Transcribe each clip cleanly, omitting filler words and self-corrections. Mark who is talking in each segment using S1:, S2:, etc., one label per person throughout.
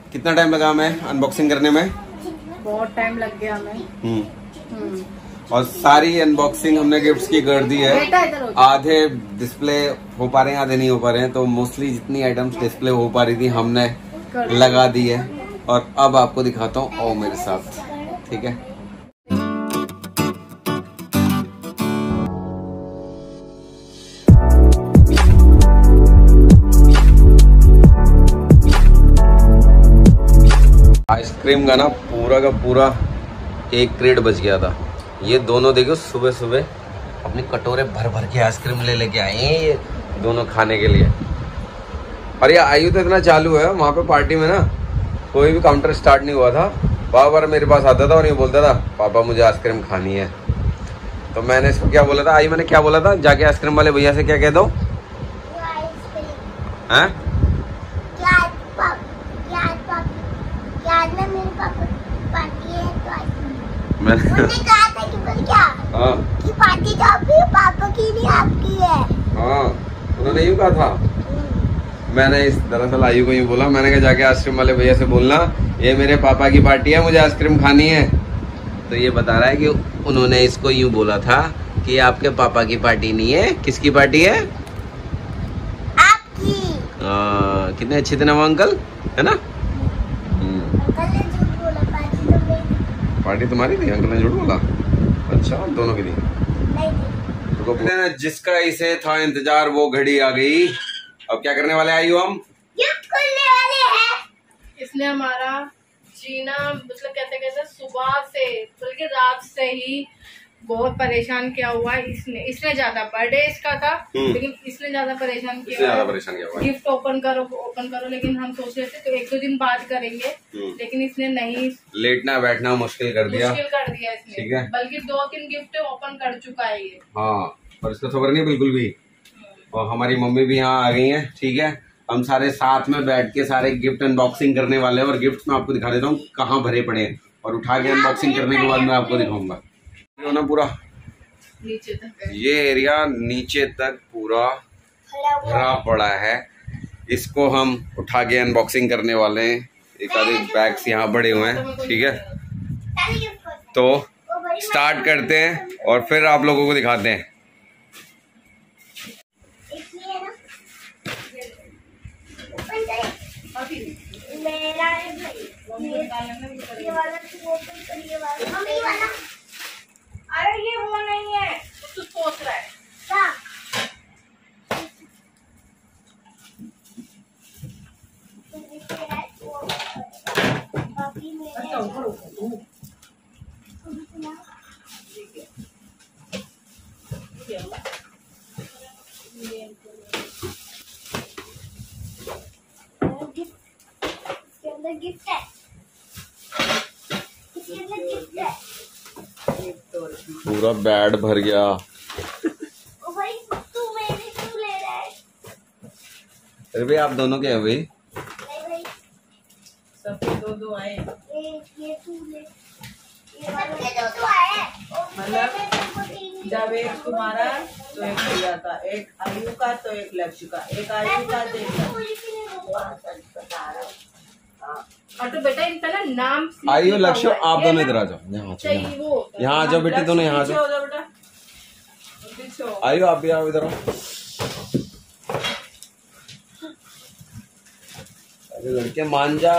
S1: कितना टाइम लगा हमें अनबॉक्सिंग करने में?
S2: बहुत टाइम लग गया हमें।
S1: और सारी अनबॉक्सिंग हमने गिफ्ट्स की कर दी है। आधे डिस्प्ले हो पा रहे हैं, आधे नहीं हो पा रहे हैं, तो मोस्टली जितनी आइटम्स डिस्प्ले हो पा रही थी हमने लगा दी है। और अब आपको दिखाता हूँ, आओ मेरे साथ, ठीक है। आइसक्रीम का ना पूरा का पूरा एक क्रेट बच गया था। ये दोनों देखो सुबह सुबह अपनी कटोरे भर भर के आइसक्रीम लेके आए हैं ये दोनों खाने के लिए। और ये आयु तो इतना चालू है, वहाँ पे पार्टी में ना कोई भी काउंटर स्टार्ट नहीं हुआ था, बार बार मेरे पास आता था और ये बोलता था पापा मुझे आइसक्रीम खानी है। तो मैंने इसको क्या बोला था, आयु मैंने क्या बोला था, जाके आइसक्रीम वाले भैया से क्या कह दो, हैं? मैंने कहा था कि क्या कि पार्टी तो आपकी पापा की नहीं आपकी है। हाँ उन्होंने यूँ कहा था। मैंने इस दरअसल आयु को यूँ बोला, मैंने कहा जाके आइसक्रीम वाले भैया से बोलना ये मेरे पापा की पार्टी है, मुझे आइसक्रीम खानी है। तो ये बता रहा है कि उन्होंने इसको यूँ बोला था कि आपके पापा की पार्टी नहीं है, किसकी पार्टी है? आपकी। कितने अच्छे थे ना वो अंकल, है ना? पार्टी तुम्हारी थी, अंकल ने झूठ बोला? अच्छा दोनों की थी। जिसका इसे था इंतजार वो घड़ी आ गई। अब क्या करने वाले आयु, हम गिफ्ट खोलने वाले हैं।
S2: इसने हमारा जीना मतलब कहते सुबह से बल्कि रात से ही बहुत परेशान किया हुआ है। इसने ज्यादा बर्थडे इसका था, लेकिन इसने ज्यादा परेशान किया हुआ। गिफ्ट ओपन करो, लेकिन हम सोच रहे थे तो एक दो दिन बाद करेंगे, लेकिन इसने नहीं,
S1: लेटना बैठना मुश्किल कर दिया
S2: इसने,
S1: ठीक है।
S2: बल्कि 2-3 गिफ्ट ओपन कर चुका है ये।
S1: हाँ पर इसको खबर नहीं बिल्कुल भी। और हमारी मम्मी भी यहाँ आ गई है, ठीक है। हम सारे साथ में बैठ के सारे गिफ्ट अनबॉक्सिंग करने वाले हैं, और गिफ्ट मैं आपको दिखा देता हूँ कहाँ भरे पड़े हैं, और उठा के अनबॉक्सिंग करने के बाद मैं आपको दिखाऊंगा ना पूरा
S2: नीचे तक।
S1: ये एरिया नीचे तक पूरा भरा पड़ा है। इसको हम उठा के अनबॉक्सिंग करने वाले हैं। एक आधे बैग्स यहाँ बड़े हुए हैं, ठीक है। तो स्टार्ट करते हैं और फिर आप लोगों को दिखाते हैं।
S2: अरे ये वो नहीं है तो सोच रहा है क्या? गिफ्ट है, गिफ्ट है।
S1: पूरा बैड भर गया।
S2: ओ भाई तू मेरे क्यों ले रहा है?
S1: अरे भाई आप दोनों के हैं भाई?
S2: नहीं सबके दो आए। ये तू ले, सबके दो आए।
S3: मतलब जब एक तुम्हारा तो एक भैया का, एक आयु का तो एक लक्ष्य का, एक आयु का तो
S2: तो बेटा इनका ना नाम
S1: आयु लक्ष्य, आप दोनों इधर आ जाओ, यहाँ आ जाओ बेटे, दोनों यहाँ आ जाओ। आयु आप भी आओ इधर आओ। अरे लड़के मान जा।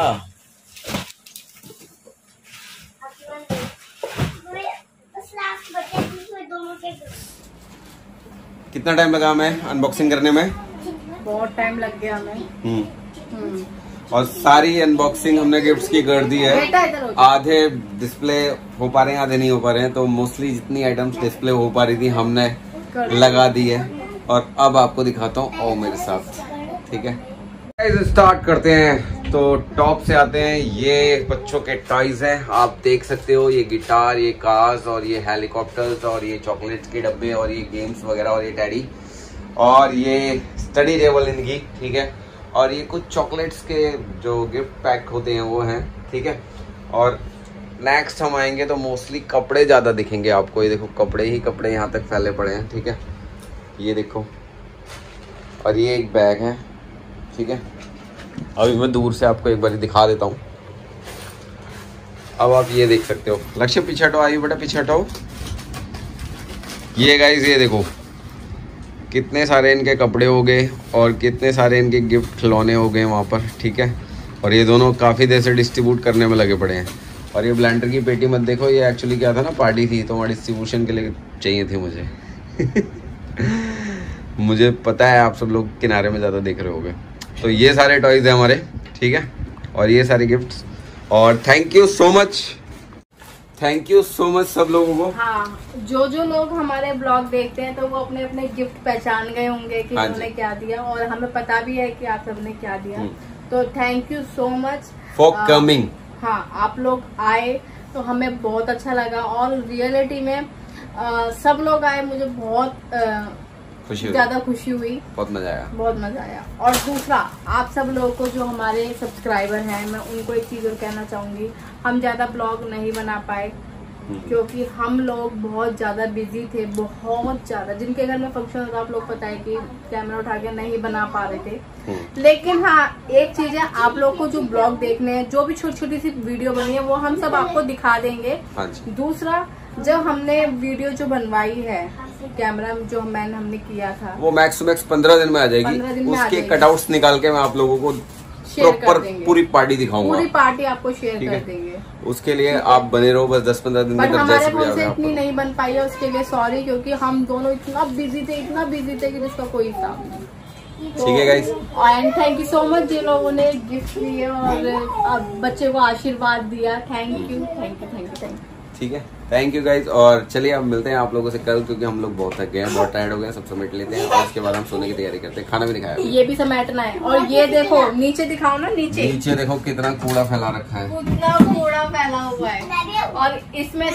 S1: कितना टाइम लगा हमें अनबॉक्सिंग करने में?
S2: बहुत टाइम लग गया हमें।
S1: और सारी अनबॉक्सिंग हमने गिफ्ट्स की कर दी है। आधे डिस्प्ले हो पा रहे हैं, आधे नहीं हो पा रहे हैं, तो मोस्टली जितनी आइटम्स डिस्प्ले हो पा रही थी हमने लगा दी है। और अब आपको दिखाता हूँ, आओ मेरे साथ, ठीक है। स्टार्ट करते हैं। तो टॉप से आते हैं, ये बच्चों के टॉयज हैं, आप देख सकते हो। ये गिटार, ये कार्स, और ये हेलीकॉप्टर्स, और ये चॉकलेट्स के डब्बे, और ये गेम्स वगैरह, और ये टैडी, और ये स्टडी टेबल इनकी, ठीक है। और ये कुछ चॉकलेट्स के जो गिफ्ट पैक होते हैं वो हैं, ठीक है। और नेक्स्ट हम आएंगे तो मोस्टली कपड़े ज़्यादा दिखेंगे आपको। ये देखो कपड़े ही कपड़े यहाँ तक फैले पड़े हैं, ठीक है। ये देखो, और ये एक बैग है, ठीक है। अभी मैं दूर से आपको एक बार दिखा देता हूँ। अब आप ये देख सकते हो। लक्ष्य पीछे हटो, आइए बेटा पीछे हटो। ये गाइस ये देखो कितने सारे इनके कपड़े हो गए और कितने सारे इनके गिफ्ट खिलौने हो गए वहाँ पर, ठीक है। और ये दोनों काफ़ी देर से डिस्ट्रीब्यूट करने में लगे पड़े हैं। और ये ब्लेंडर की पेटी मत देखो, ये एक्चुअली क्या था ना, पार्टी थी तो वहाँ डिस्ट्रीब्यूशन के लिए चाहिए थी मुझे। मुझे पता है आप सब लोग किनारे में ज़्यादा देख रहे होगे। तो ये सारे टॉयज़ हैं हमारे, ठीक है, और ये सारे गिफ्ट्स। और थैंक यू सो मच सब लोगों को।
S2: हाँ, जो लोग हमारे ब्लॉग देखते हैं तो वो अपने अपने गिफ्ट पहचान गए होंगे कि उन्होंने क्या दिया, और हमें पता भी है कि आप सबने क्या दिया। तो thank you so much
S1: for coming.
S2: हाँ, आप लोग आए तो हमें बहुत अच्छा लगा, और रियलिटी में सब लोग आए, मुझे बहुत ज्यादा खुशी हुई,
S1: बहुत मजा आया।
S2: और दूसरा, आप सब लोगों को जो हमारे सब्सक्राइबर हैं, मैं उनको एक चीज और कहना चाहूंगी। हम ज्यादा ब्लॉग नहीं बना पाए क्योंकि हम लोग बहुत ज्यादा बिजी थे, बहुत ज्यादा। जिनके घर में फंक्शन होता है, आप लोग पता है कि कैमरा उठा के नहीं बना पा रहे थे। लेकिन हाँ, एक चीज है, आप लोग को जो ब्लॉग देखने हैं, जो भी छोटी छोटी सी वीडियो बनी है, वो हम सब आपको दिखा देंगे। दूसरा, जब हमने वीडियो जो बनवाई है कैमरा जो हमने किया था, वो मैक्स टू मैक्स 15 दिन में आ जाएगी।
S1: उसके कटआउट्स निकाल के मैं आप लोगों को प्रॉपर पूरी पार्टी दिखाऊंगा।
S2: पूरी पार्टी आपको शेयर कर देंगे।
S1: उसके लिए आप बने रहो बस 10-15 दिन में।
S2: हमारे फोन से इतनी नहीं बन पाई है, उसके लिए सॉरी, क्योंकि हम दोनों इतना बिजी थे कि जिसका कोई हिसाब नहीं।
S1: ठीक है guys,
S2: and thank you so much जिन लोगों ने गिफ्ट दिए और बच्चे को आशीर्वाद दिया। Thank you.
S1: ठीक है, थैंक यू गाइज। और चलिए अब मिलते हैं आप लोगों से कल, क्योंकि हम लोग बहुत थक गए हैं, बहुत टायर्ड हो गए हैं। सब समेट लेते हैं और उसके बाद हम सोने की तैयारी करते हैं। खाना भी दिखाया,
S2: ये भी समेटना है। और ये देखो नीचे दिखाओ ना, नीचे
S1: देखो कितना कूड़ा फैला रखा है,
S2: कितना कूड़ा फैला हुआ है। और इसमें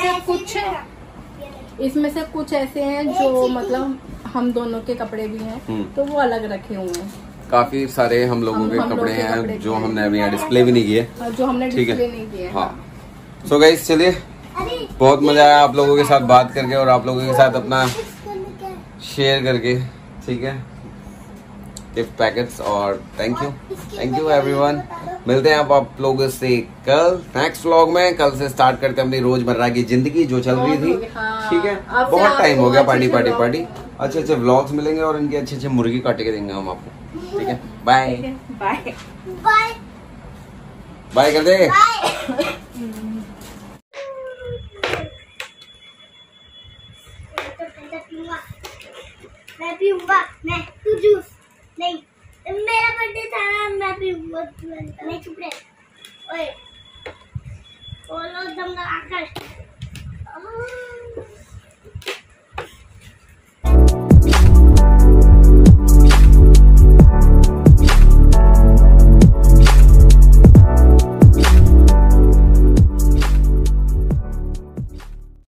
S2: से कुछ ऐसे हैं जो मतलब हम दोनों के कपड़े भी हैं, तो वो अलग रखे हुए हैं।
S1: काफी सारे हम लोगों के कपड़े हैं जो हमने अभी डिस्प्ले भी नहीं किए,
S2: जो हमने डिस्प्ले नहीं किए।
S1: हाँ, सो गाइस चलिए, बहुत मजा आया आप लोगों के साथ बात करके और आप लोगों के साथ अपना शेयर करके, ठीक है, गिफ्ट पैकेट्स। और थैंक यू एवरीवन। मिलते हैं आप लोगों से कल नेक्स्ट व्लॉग में। कल से स्टार्ट करते हैं अपनी रोजमर्रा की जिंदगी जो चल रही थी, ठीक है। बहुत टाइम हो गया, पार्टी अच्छे व्लॉग्स मिलेंगे और इनके अच्छे मुर्गी काटे के देंगे हम आपको, ठीक है। बाय कर दे।
S4: मैं पीऊंगा, मैं तू जूस नहीं, मेरा बर्थडे था ना, मैं पीऊंगा। नहीं चुप रहे, ओए बोलो दम लगा कर।